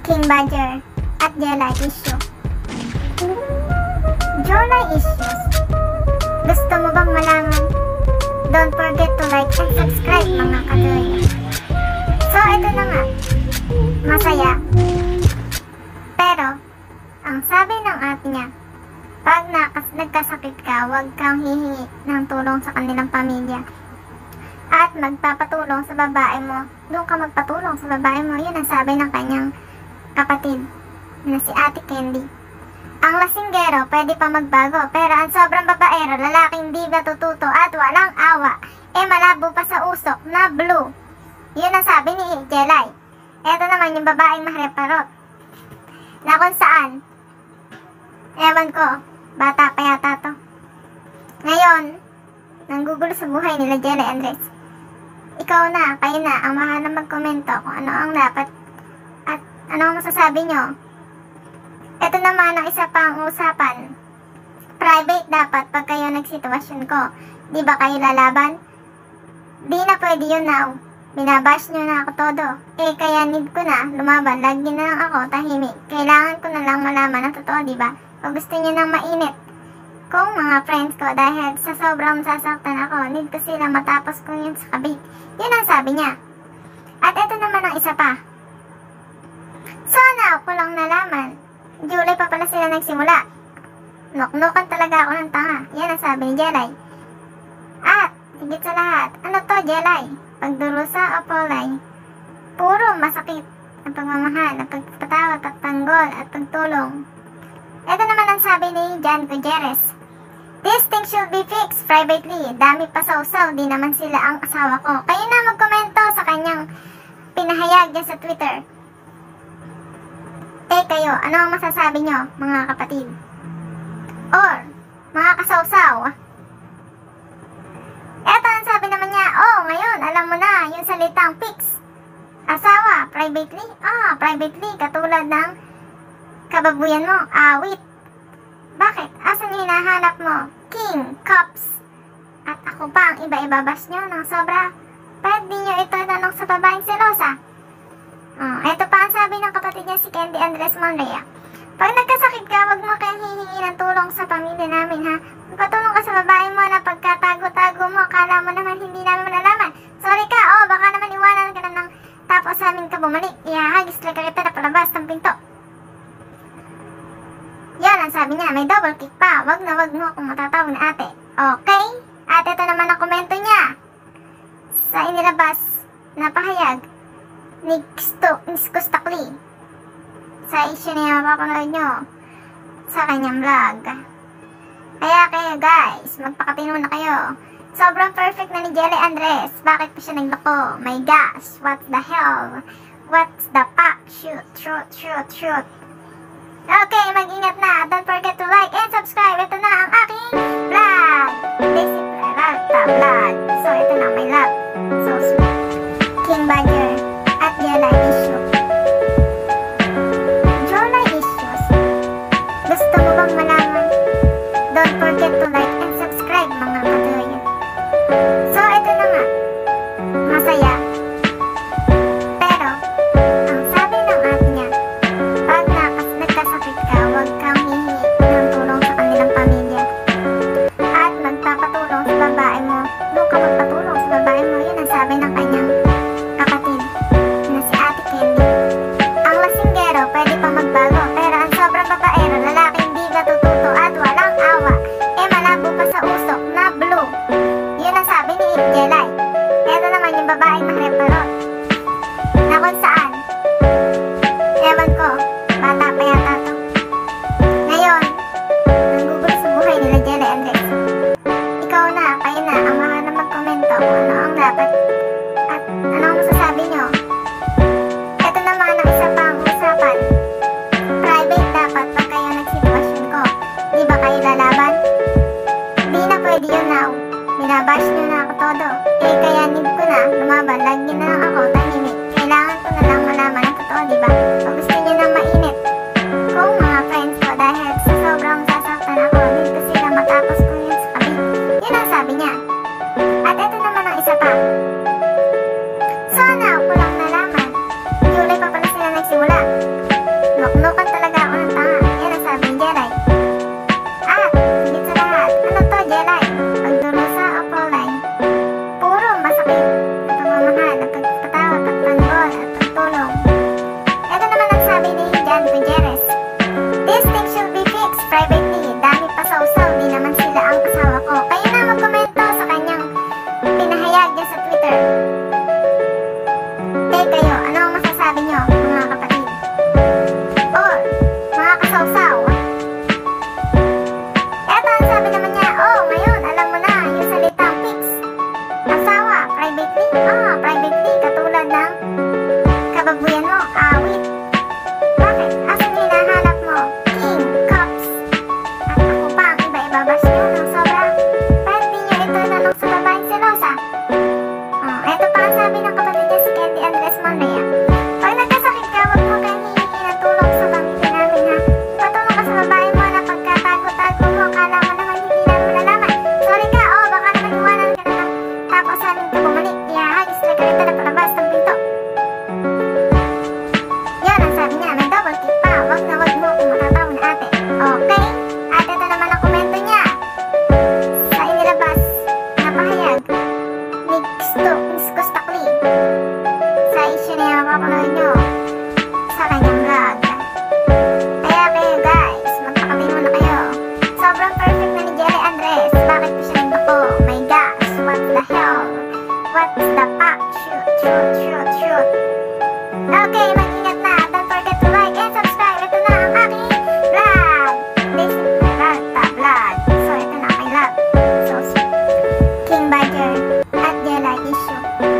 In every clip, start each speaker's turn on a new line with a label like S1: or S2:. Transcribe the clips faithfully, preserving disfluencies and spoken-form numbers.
S1: King Badger at Jelay issue. Jelay issues. Gusto mo bang malaman? Don't forget to like and subscribe mga kadoy. So ito na nga, masaya. Pero ang sabi ng ate niya, pag nakas nagkasakit ka, huwag kang hihingi ng tulong sa kanilang pamilya. At magpapatulong sa babae mo. Doon ka magpatulong sa babae mo. Yun ang sabi ng kanyang kapatid na si Ate Candy. Ang lasinggero pwede pa magbago, pero ang sobrang babaero, lalaking di natututo at walang awa, eh malabo pa sa usok na blue. Yun ang sabi ni Jelay. Eto naman yung babaeng mahareparot, na kung saan, ewan ko, bata pa yata to. Ngayon, nanggugulo sa buhay nila Jelay Andres. Ikaw na, kayo na, ang mahal na magkomento kung ano ang dapat at ano ang masasabi nyo. Ito naman ang isa pang usapan. Private dapat pag kayo nagsitwasyon ko. Di ba kayo lalaban? Di na pwede yun now. Binabash nyo na ako todo. Eh kaya need ko na lumaban. Lagi na lang ako tahimik. Kailangan ko na lang malaman ang totoo, di ba? Kung gusto nyo nang mainit kung mga friends ko dahil sa sobrang sasaktan ako, need ko sila matapos ko yun sa kabit. Yun ang sabi niya. At ito naman ang isa pa. Sana ako lang nalaman. July pa pala sila nagsimula. Nuknukan talaga ako ng tanga. Yan ang sabi ni Jelay. At higit sa lahat, ano to Jelay? Pagdurusa o polay? Puro masakit ang pagmamahal, ang pagpatawad, pagtanggol at pagtulong. Ito naman ang sabi ni Jan Gutierrez. This thing should be fixed privately. Dami pa sa usaw, di naman sila ang asawa ko. Kayo na magkomento sa kanyang pinahayag dyan sa Twitter. Eh kayo, ano ang masasabi nyo mga kapatid? Or, mga kasawsaw? Eto ang sabi naman niya, oh ngayon, alam mo na yung salitang fix. Asawa, privately? Ah, privately, katulad ng kababuyan mo, awit. Bakit? Asan yung hinahanap mo? King, cups. At ako pa ang iba-ibabas nyo ng sobra. Pwede nyo ito tanong sa babaeng selosa. Oh, eto pa ang sabi ng kapatid niya si Candy Andres Monrea. Pag nagkasakit ka, wag mo kayong hihingi ng tulong sa pamilya namin ha. Magpatulong ka sa babae mo na pagkatago-tago mo, akala mo naman hindi namin malalaman. Sorry ka, oh baka naman iwanan ka na ng tapos sa amin ka bumalik. Ihahagis lang kita na palabas ng pinto. Yan ang sabi niya, may double kick pa. Wag na wag mo kung matatawag na ate. Okay? At ito naman ang komento niya sa inilabas na pahayag ni Kustakli sa issue niya mapapanood nyo sa kanyang vlog. Kaya kayo guys, magpakatino na kayo. Sobrang perfect na ni Jelay Andres. Bakit pa siya nagloko? My gosh, what the hell? What's the pack? Shoot, shoot, shoot, shoot. Okay, mag-ingat na. Don't forget to like and subscribe. Ito na ang aking vlog. Basic Peralta vlog. So ito na my love. So sweet. King Badger at Jelay issue. Jelay issues. Gusto mo bang malaman? Don't forget to like and subscribe mga kadoy. So ito na nga, masaya. Pero ang sabi ng ate niya, pag nakas nagkasakit ka, huwag kang hihingi ng tulong sa kanilang pamilya. At magpapatulong sa babae mo. Doon ka magpatulong sa babae mo. Yun ang sabi ng kanyang kapatid na si Ate Candy. Ang lasinggero pwede pa magbago, pero ang sobrang babaero, lalaking di natututo at walang awa, eh malabo pa sa usok na blue. Yun ang sabi ni Jelay. Ito naman yung babaeng mahareparot, na kung saan, ewan ko, bata pa yata to. Ngayon, nanggugulo sa buhay nila Jelay Andres. Ikaw na, kayo na, ang mahal na magkomento kung ano ang dapat at ano ang masasabi nyo. Ito naman ang isa pang usapan. Private dapat pag kayo nagsitwasyon ko. Di ba kayo lalaban? Di na pwede yun now. Binabash nyo na ako todo. Eh kaya need ko na lumaban. Lagi na lang ako tahimik. Kailangan ko na lang malaman ang totoo, di ba? Kung gusto nyo nang mainit kung mga friends ko dahil sa sobrang sasaktan ako, need ko sila matapos ko yun sa kabit. Yun ang sabi niya. At ito naman ang isa pa. Sana ako lang nalaman. July pa pala sila nagsimula. shoot, shoot, shoot. Okay, mag-ingat na. Don't forget to like and subscribe. Ito na ang aking vlog. This is vlog, ta vlog. So, ito na aking vlog. So, King Badger at Jelay issue.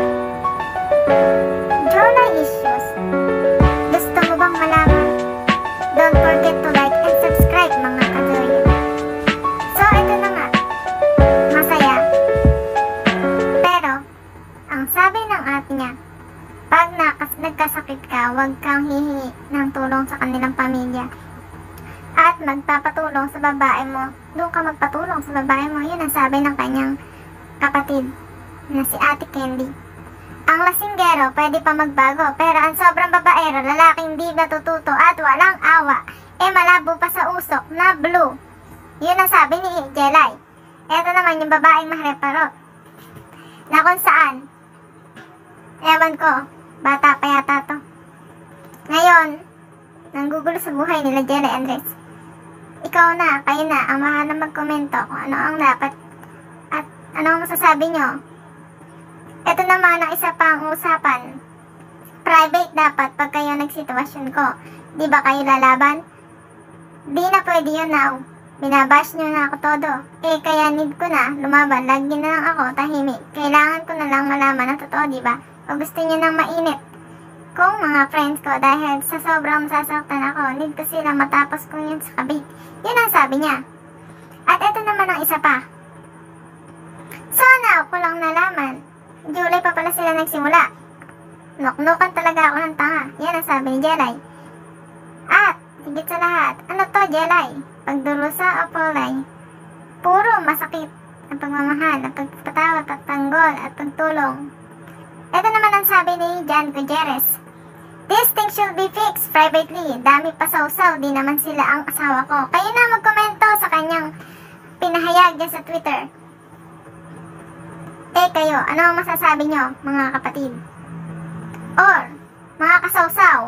S1: Jelay issues. Gusto mo bang malaman? Don't forget to like and subscribe, mga kadoyo. So, ito na nga. Masaya. Pero, ang sabi ng ate niya, pag nakas nagkasakit ka, huwag kang hihingi ng tulong sa kanilang pamilya. At magpapatulong sa babae mo. Doon ka magpatulong sa babae mo. Yun ang sabi ng kanyang kapatid na si Ate Candy. Ang lasinggero pwede pa magbago, pero ang sobrang babaero, lalaking di natututo at walang awa, eh malabo pa sa usok na blue. Yun ang sabi ni Jelay. Eto naman yung babaeng mareparot, na kung saan, ewan ko, bata pa yata to. Ngayon, nanggugulo sa buhay nila Jelay Andres. Ikaw na, kayo na, ang mahanang magkomento kung ano ang dapat at ano ang masasabi nyo. Ito naman ang isa pang usapan. Private dapat pag kayo nagsitwasyon ko. Di ba kayo lalaban? Di na pwede yun now. Binabash nyo na ako todo. Eh kaya need ko na lumaban. Lagi na lang ako tahimik. Kailangan ko na lang malaman ang totoo, di ba? O gusto nyo nang mainit kung mga friends ko dahil sa sobrang sasaktan ako, need ko sila matapos kong yun sa kabit. Yun ang sabi niya. At ito naman ang isa pa. So now, ko lang nalaman. July pa pala sila nagsimula. Nuknukan talaga ako ng tanga. Yan ang sabi ni Jelay. At, higit sa lahat, ano to Jelay? Pagdurusa o polay? Puro masakit ang pagmamahal, ang pagpatawad, pagtanggol, at pagtulong. Ito naman ang sabi ni Jan Gutierrez. This thing should be fixed privately. Dami pa sausaw, di naman sila ang asawa ko. Kayo na magkomento sa kanyang pinahayag dyan sa Twitter. Eh kayo, ano ang masasabi nyo, mga kapatid? Or, mga kasawsaw?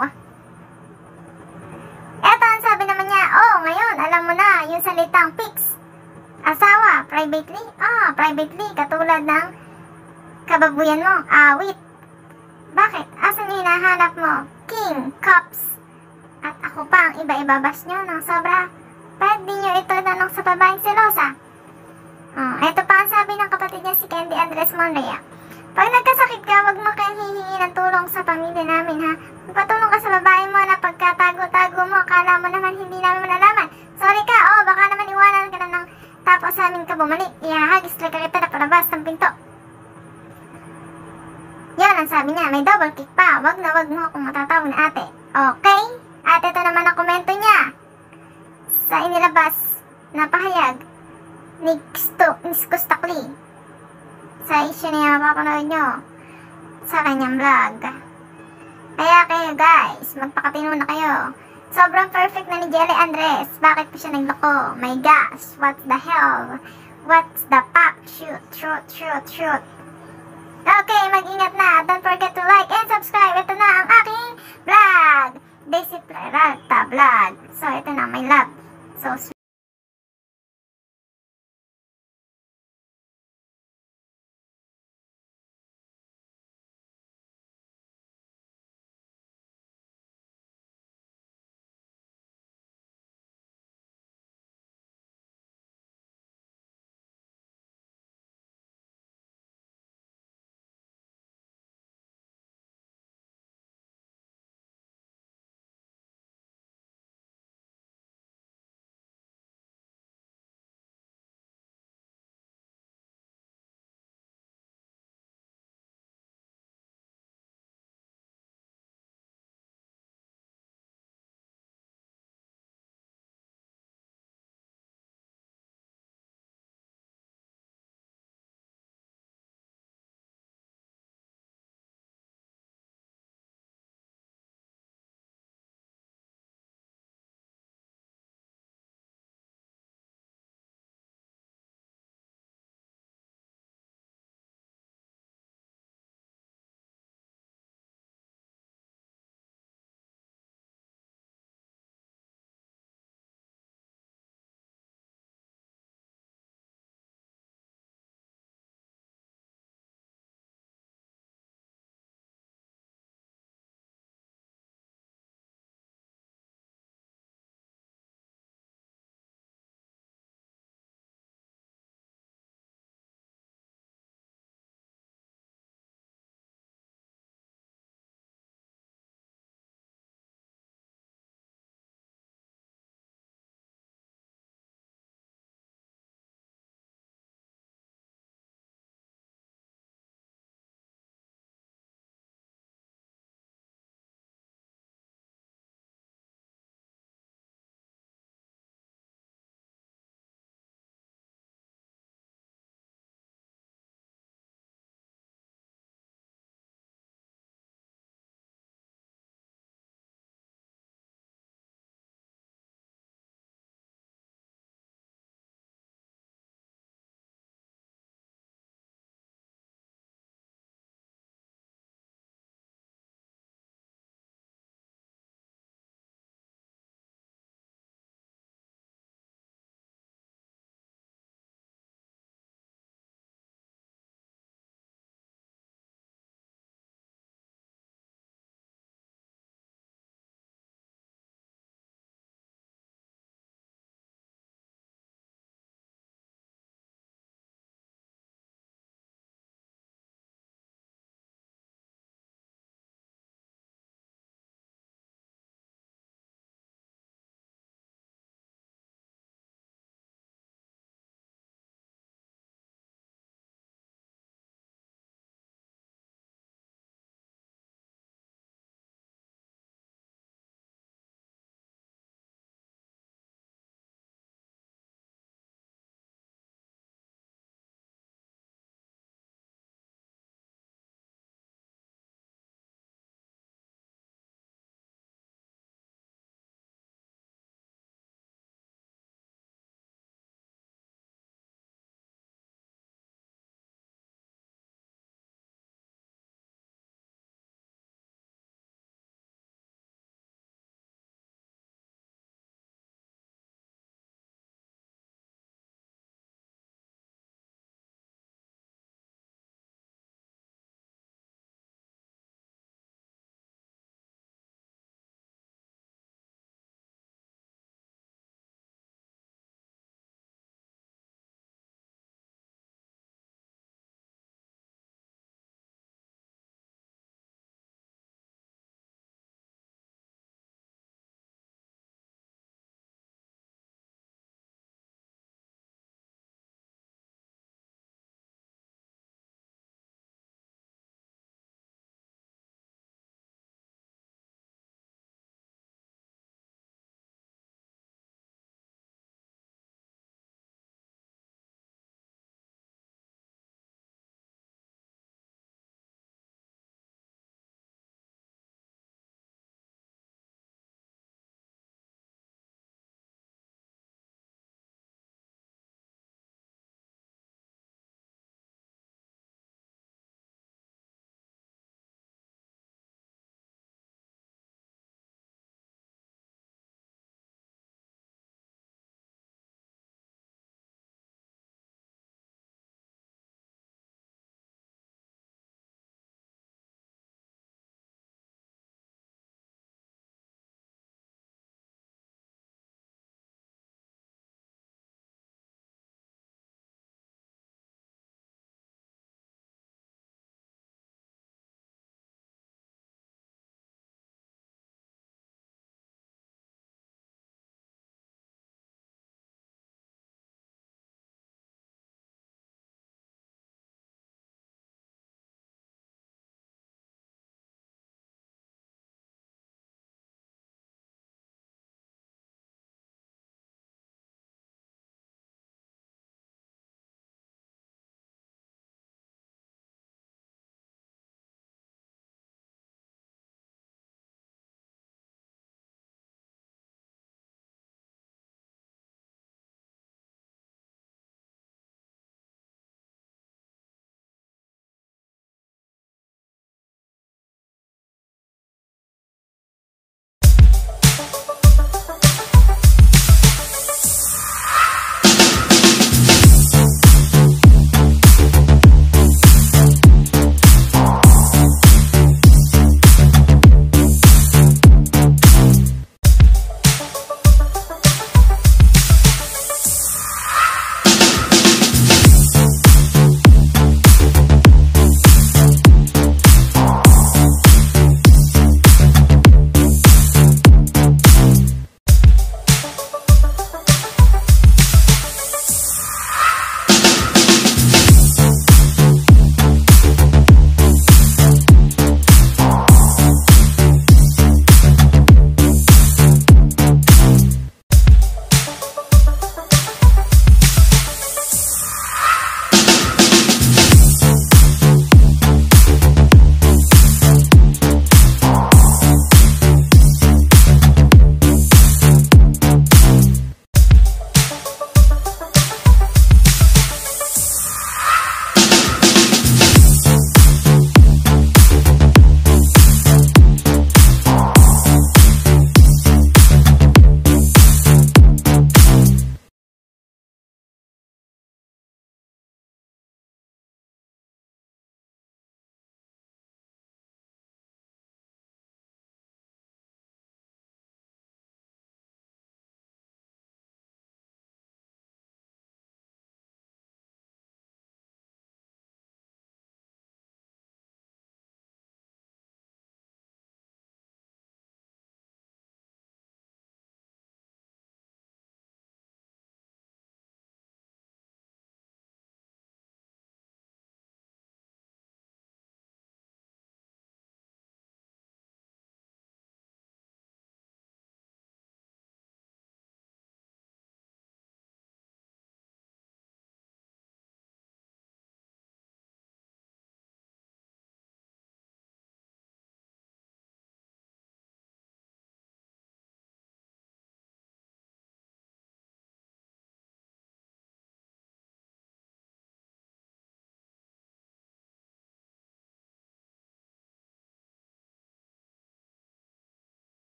S1: Eto ang sabi naman niya, oh, ngayon, alam mo na, yung salitang fix. Asawa, privately? Ah, privately, katulad ng kababuyan mo, awit. Bakit? Asan yung hinahanap mo? King, cups. At ako pa ang iba-ibabas nyo ng sobra. Pwede nyo ito tanong sa babaeng selosa. Oh, ito pa ang sabi ng kapatid niya si Candy Andres Monrea. Pag nagkasakit ka, wag mo kayong hihingi ng tulong sa pamilya namin, ha? Magpatulong ka sa babae mo na pagkatago-tago mo, akala mo naman hindi namin malalaman. Sorry ka, oh, baka naman iwanan ka na ng tapos sa amin ka bumalik. Ihahagis lang ka kita na palabas ng pinto. Yan ang sabi niya, may double kick pa. Wag na wag mo akong matatawag na ate. Okay? At ito naman ang komento niya sa inilabas na pahayag ni Kustakli sa issue na yung mapapanood nyo sa kanyang vlog. Kaya kayo guys, magpakatino na kayo. Sobrang perfect na ni Jelay Andres. Bakit pa siya nagloko? My gosh, what the hell? What's the pop? Shoot, shoot, shoot, shoot. Okay, mag-ingat na.